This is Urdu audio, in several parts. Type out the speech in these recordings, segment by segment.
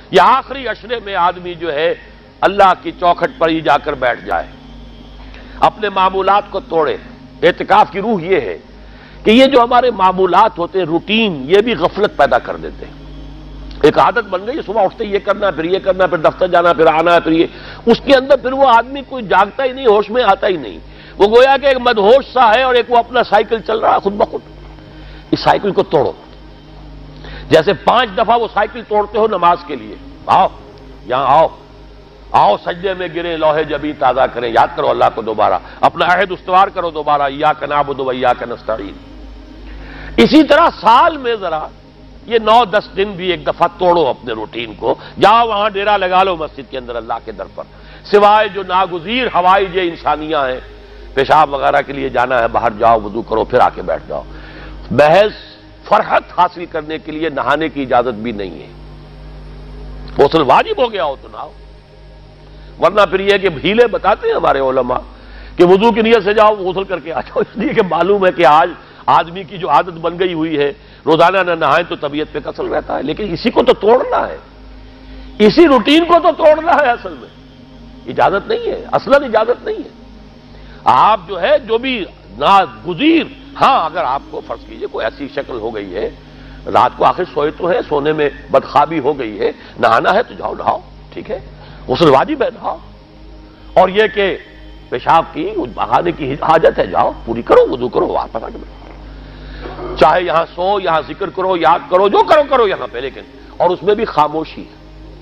یہ آخری عشرے میں آدمی جو ہے اللہ کی چوکھٹ پر ہی جا کر بیٹھ جائے، اپنے معمولات کو توڑے۔ اعتکاف کی روح یہ ہے کہ یہ جو ہمارے معمولات ہوتے ہیں، روٹین، یہ بھی غفلت پیدا کر دیتے ہیں۔ ایک عادت بن گئی، صبح اٹھتے یہ کرنا، پھر یہ کرنا، پھر دفتر جانا، پھر آنا، پھر یہ، اس کے اندر پھر وہ آدمی کوئی جاگتا ہی نہیں، ہوش میں آتا ہی نہیں، وہ گویا کہ ایک مدہوش سا ہے اور ایک وہ اپنا سائیکل چل رہا ہے خود بخود۔ اس سائیکل کو توڑو، جیسے 5 دفعہ وہ سائیکل توڑتے ہو نماز کے لیے۔ آؤ یہاں آؤ، آؤ سجدے میں گرے، لوح جبیں تازہ کریں، یاد کرو اللہ کو دوبارہ، اپنا عہد استوار کرو دوبارہ، ایاک نعبد و ایاک نستعین۔ اسی طرح سال میں ذرا یہ 9-10 دن بھی ایک دفعہ توڑو اپنے روٹین کو، جاؤ وہاں ڈیرا لگا لو مسجد کے اندر اللہ کے در پر، سوائے جو ناگزیر ہوائج انسانیاں ہیں، پیشاب وغیرہ کے لیے جانا ہے باہر جاؤ، وضو کرو، پھر آ کے بیٹھ جاؤ۔ محض فرحت حاصل کرنے کے لیے نہانے کی اجازت بھی نہیں ہے۔ غسل واجب ہو گیا ہو تو نہاؤ، ورنہ پھر یہ کہ ہیلے بتاتے ہیں ہمارے علماء کہ وضو کی نیت سے جاؤ غسل کر کے آ جاؤ، اس لیے کہ معلوم ہے کہ آج آدمی کی جو عادت بن گئی ہوئی ہے روزانہ نہ نہائیں تو طبیعت پہ کسل رہتا ہے، لیکن اسی کو تو توڑنا ہے، اسی روٹین کو تو توڑنا ہے۔ اصل میں اجازت نہیں ہے، اصلاً اجازت نہیں ہے۔ آپ جو ہے جو بھی ناگزیر، ہاں اگر آپ کو فرض کیجئے کوئی ایسی شکل ہو گئی ہے، رات کو آخر سوئے تو ہے، سونے میں بدخوابی ہو گئی ہے، نہانا ہے تو جاؤ نہاؤ، ٹھیک ہے، غسل واجب ہے، نہاؤ۔ اور یہ کہ پیشاب کی بہانے کی حاجت ہے، جاؤ پوری کرو، وضو کرو، واپس آ کے بیٹھو، چاہے یہاں سو، یہاں ذکر کرو، یاد کرو، جو کرو کرو یہاں پہ، لیکن اور اس میں بھی خاموشی ہے۔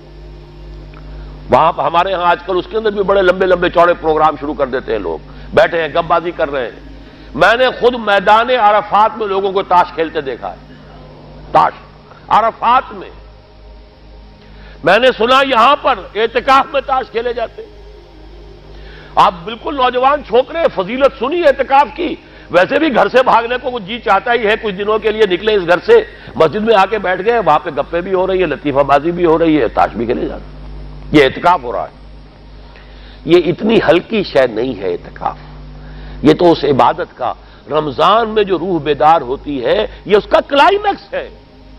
وہاں پہ ہمارے ہاں آج کل اس کے اندر بھی بڑے لمبے لمبے چوڑے پروگرام شروع کر دیتے ہیں، لوگ بیٹھے ہیں گپ بازی کر رہے ہیں۔ میں نے خود میدان عرفات میں لوگوں کو تاش کھیلتے دیکھا ہے، تاش عرفات میں۔ میں نے سنا یہاں پر اعتکاف میں تاش کھیلے جاتے۔ آپ بالکل نوجوان چھوکرے، فضیلت سنی اعتکاف کی، ویسے بھی گھر سے بھاگنے کو وہ جی چاہتا ہی ہے، کچھ دنوں کے لیے نکلے اس گھر سے، مسجد میں آ کے بیٹھ گئے، وہاں پہ گپے بھی ہو رہی ہے، لطیفہ بازی بھی ہو رہی ہے، تاش بھی کھیلے جاتے، یہ اعتکاف ہو رہا ہے۔ یہ اتنی ہلکی شے نہیں ہے اعتکاف، یہ تو اس عبادت کا، رمضان میں جو روح بیدار ہوتی ہے یہ اس کا کلائمیکس ہے،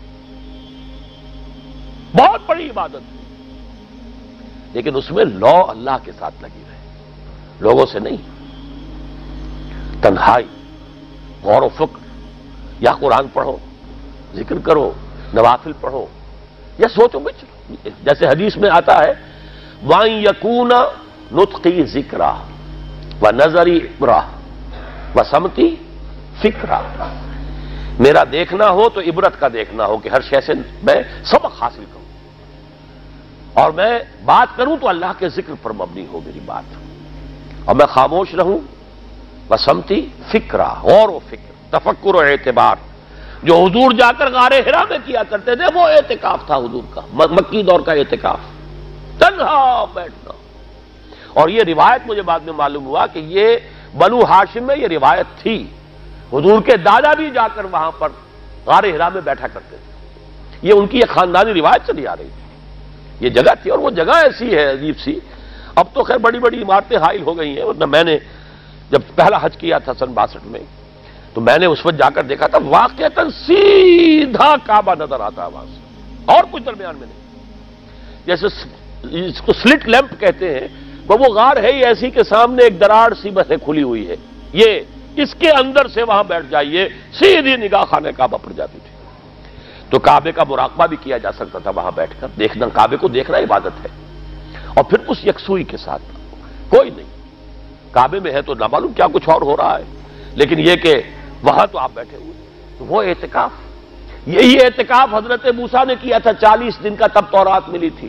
بہت بڑی عبادت ہے، لیکن اس میں لو اللہ کے ساتھ لگی رہے، لوگوں سے نہیں، تنہائی، غور و فکر، یا قرآن پڑھو، ذکر کرو، نوافل پڑھو، یا سوچو بچ، جیسے حدیث میں آتا ہے وَأَن يَكُونَ نُطْقِي ذِكْرًا وَنَظَرِي عِبْرَةً وَسَمْتِي فِكْرًا، میرا دیکھنا ہو تو عبرت کا دیکھنا ہو کہ ہر شے سے میں سبق حاصل کروں، اور میں بات کروں تو اللہ کے ذکر پر مبنی ہو میری بات، اور میں خاموش رہوں، وَسَمْتِي فِكْرًا، غور و فکر، تفکر و اعتبار، جو حضور جا کر غار حرا میں کیا کرتے تھے وہ اعتکاف تھا حضور کا، مکی دور کا اعتکاف، تنہا بیٹھنا۔ اور یہ روایت مجھے بعد میں معلوم ہوا کہ یہ بنو ہاشم میں یہ روایت تھی، حضور کے دادا بھی جا کر وہاں پر غار حرا میں بیٹھا کرتے تھے، یہ ان کی ایک خاندانی روایت چلی آ رہی تھی، یہ جگہ تھی، اور وہ جگہ ایسی ہے عجیب سی، اب تو خیر بڑی بڑی عمارتیں حائل ہو گئی ہیں، ورنہ میں نے جب پہلا حج کیا تھا سن 62 میں، تو میں نے اس وقت جا کر دیکھا تھا، واقعتاً سیدھا کعبہ نظر آتا ہے وہاں سے، اور کچھ درمیان میں نہیں، جیسے اس کو سلٹ لیمپ کہتے ہیں، وہ غار ہے ہی ایسی کہ سامنے ایک دراڑ سی بس کھلی ہوئی ہے، یہ اس کے اندر سے وہاں بیٹھ جائیے، سیدھی نگاہ خانہ کعبہ پڑ جاتی تھی، تو کعبے کا مراقبہ بھی کیا جا سکتا تھا وہاں بیٹھ کر، دیکھنا، کعبے کو دیکھنا عبادت ہے، اور پھر اس یکسوئی کے ساتھ کوئی نہیں، کعبے میں ہے تو نہ معلوم کیا کچھ اور ہو رہا ہے، لیکن یہ کہ وہاں تو آپ بیٹھے ہوئے، تو وہ اعتکاف، یہی اعتکاف حضرت موسیٰ نے کیا تھا 40 دن کا، تب تورات ملی تھی،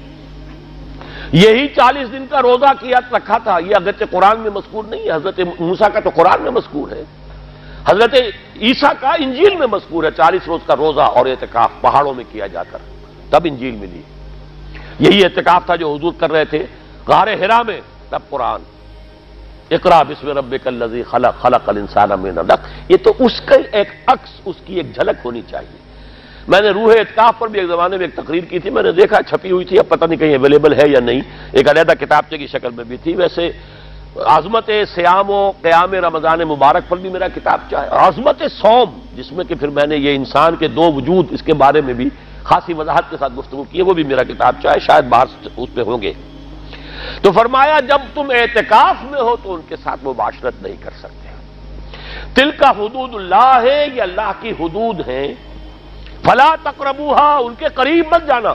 یہی 40 دن کا روزہ کیا رکھا تھا، یہ اگرچہ قرآن میں مذکور نہیں ہے، حضرت موسیٰ کا تو قرآن میں مذکور ہے، حضرت عیسیٰ کا انجیل میں مذکور ہے، 40 روز کا روزہ اور اعتکاف پہاڑوں میں کیا جا کر، تب انجیل ملی، یہی اعتکاف تھا جو حضور کر رہے تھے غار حرا میں، تب قرآن، اقرأ بسم ربک الذی خلق، خلق الانسان من علق، یہ تو اس کا ایک عکس، اس کی ایک جھلک ہونی چاہیے۔ میں نے روح اعتکاف پر بھی ایک زمانے میں ایک تقریر کی تھی، میں نے دیکھا چھپی ہوئی تھی، اب پتہ نہیں کہیں اویلیبل ہے یا نہیں، ایک علیحدہ کتابچے کی شکل میں بھی تھی، ویسے عظمت سیام و قیام رمضان مبارک پر بھی میرا کتابچہ ہے، عظمت صوم، جس میں کہ پھر میں نے یہ انسان کے 2 وجود، اس کے بارے میں بھی خاصی وضاحت کے ساتھ گفتگو کی ہے، وہ بھی میرا کتاب چاہے شاید باہر اس پہ ہوں گے۔ تو فرمایا جب تم اعتکاف میں ہو تو ان کے ساتھ مباشرت نہیں کر سکتے۔ تلک حدود اللہ ہے، یہ اللہ کی حدود ہیں، فلا تقربوها، ان کے قریب مت جانا۔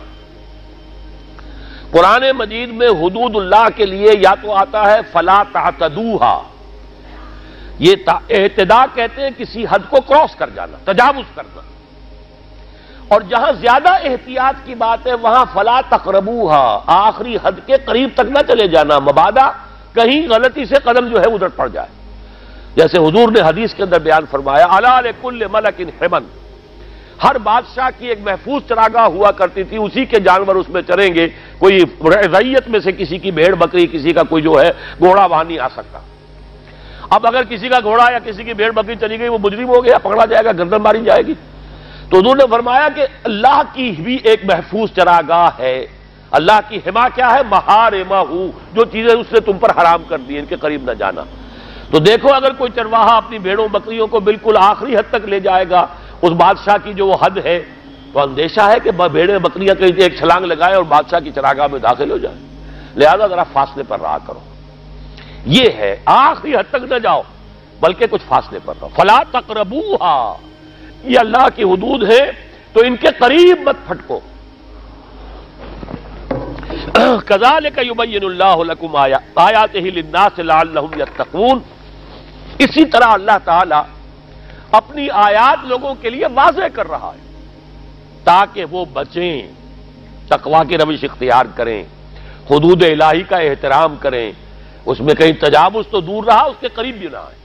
قرآن مجید میں حدود اللہ کے لیے یا تو آتا ہے فلا تعتدوها، یہ اعتداء کہتے ہیں کسی حد کو کراس کر جانا، تجاوز کرنا، اور جہاں زیادہ احتیاط کی بات ہے وہاں فلا تقربوها، آخری حد کے قریب تک نہ چلے جانا، مبادا کہیں غلطی سے قدم جو ہے ادھر پڑ جائے۔ جیسے حضور نے حدیث کے اندر بیان فرمایا الا لکل ملک حمن، ہر بادشاہ کی ایک محفوظ چراگاہ ہوا کرتی تھی، اسی کے جانور اس میں چریں گے، کوئی رعیت میں سے کسی کی بھیڑ بکری، کسی کا کوئی جو ہے گھوڑا وہاں نہیں آ سکتا۔ اب اگر کسی کا گھوڑا یا کسی کی بھیڑ بکری چلی گئی، وہ مجرم ہو گیا، پکڑا جائے گا، گردن ماری جائے گی۔ تو حضور نے فرمایا کہ اللہ کی بھی ایک محفوظ چراگاہ ہے، اللہ کی حما کیا ہے؟ محارمہ، جو چیزیں اس نے تم پر حرام کر دی، ان کے قریب نہ جانا۔ تو دیکھو اگر کوئی چرواہا اپنی بھیڑوں بکریوں کو بالکل آخری حد تک لے جائے گا، اس بادشاہ کی جو وہ حد ہے، تو اندیشہ ہے کہ بھیڑیں بکریاں کہیں ایک چھلانگ لگائے اور بادشاہ کی چراگاہ میں داخل ہو جائے، لہذا ذرا فاصلے پر رہا کرو۔ یہ ہے آخری حد تک نہ جاؤ بلکہ کچھ فاصلے پر رہو۔ فلا تقربوها، یہ اللہ کی حدود ہے تو ان کے قریب مت پھٹکو۔ کذالک یبین اللہ لکم آیاتہ للناس لعلہم یتقون، اسی طرح اللہ تعالی اپنی آیات لوگوں کے لیے واضح کر رہا ہے تاکہ وہ بچیں، تقویٰ کی روش اختیار کریں، حدود الہی کا احترام کریں، اس میں کہیں تجاوز تو دور رہا، اس کے قریب بھی نہ آئے۔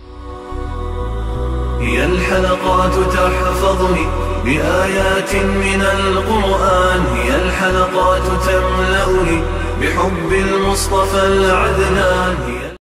هي الحلقات تحفظني بآيات من القرآن، هي الحلقات تملأني بحب المصطفى العدنان.